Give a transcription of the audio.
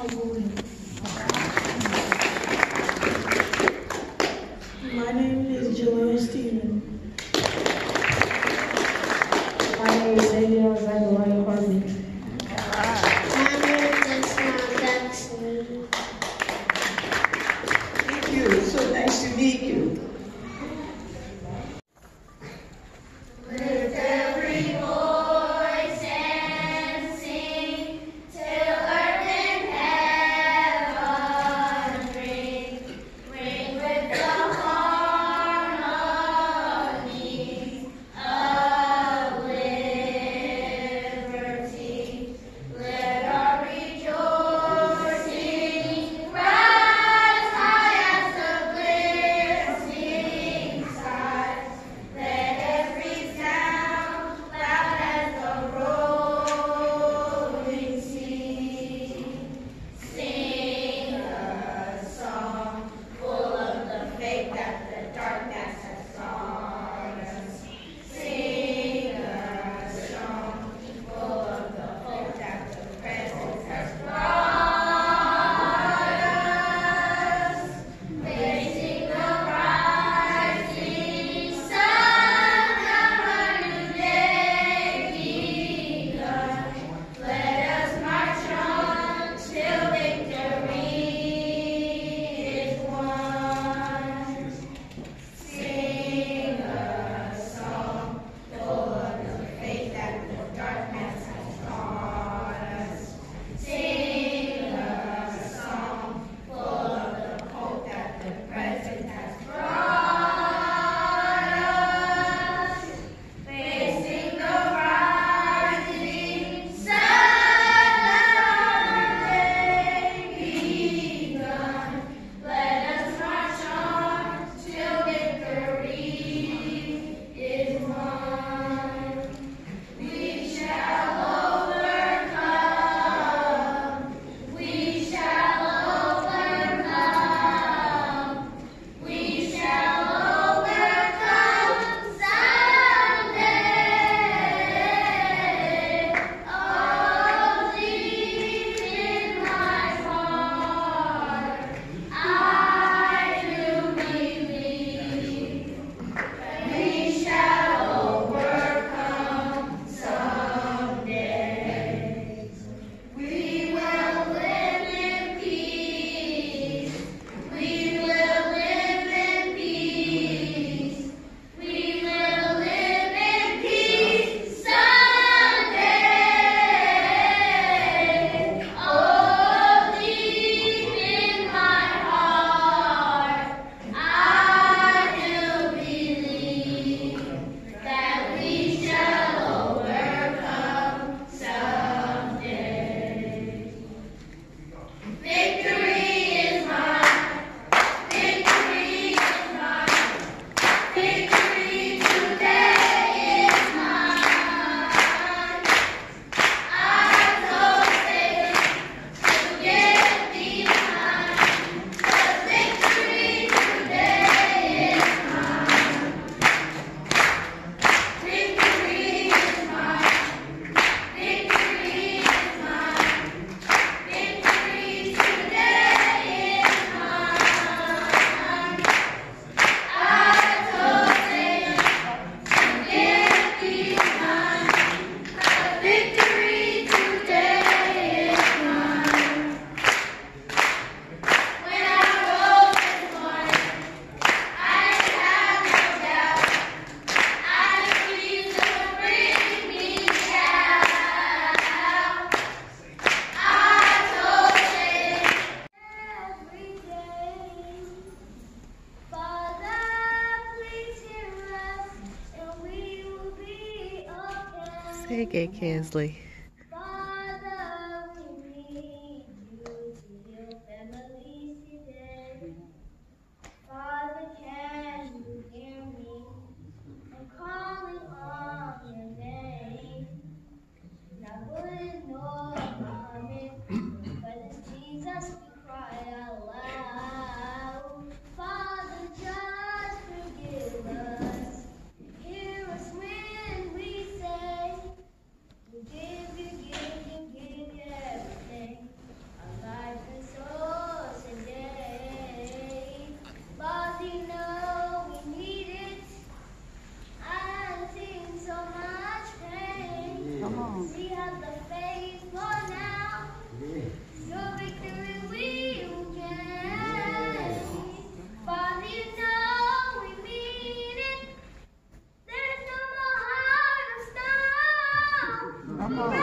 My name is Joel Steven. My name is Danielle Zachariah Harvey. My name is Jackson. Thank you. It's so nice to meet you. Lift every voice and sing till earth and heaven ring. Ring with the harmony of liberty. Let our rejoicing rise high as the glistening skies. Let every sound loud as the rolling sea. Sing a song full of the faith that the darkness has taught us. Sing a song full of the hope that the presence has brought us. Facing the rising sun, our new day begun. Let us march on till victory is won. Sing a song full of the faith that the darkness has taught us. Sing a song full of the hope that the present has brought us. Facing the rising sun, our day begun. Let us march on till victory is won. We shall overcome. We shall overcome. We shall overcome someday. Oh, deep in my heart, I do believe we shall overcome someday. We will live in peace. We will live in peace. We will live in peace someday. Oh, deep in my heart, I do believe that we shall overcome someday. Victory is mine. Victory is mine. Victory today is mine. I told Satan to get behind, 'cause victory today is mine. Victory is mine. Victory is mine. Victory today is mine. I told Satan to get behind, 'cause victory today is mine. When I rose this morning, I had no doubt. I knew Jesus would bring me out. I told Satan every day, Father, please hear us, and we will be okay. Say it, Kinsley. Father, we need you to heal families today. Father, can you hear me? I'm calling on your name. And I wouldn't know I'm coming, but it's Jesus we cry out loud. Father, just forgive us. Hear us when we say, forgive Oh.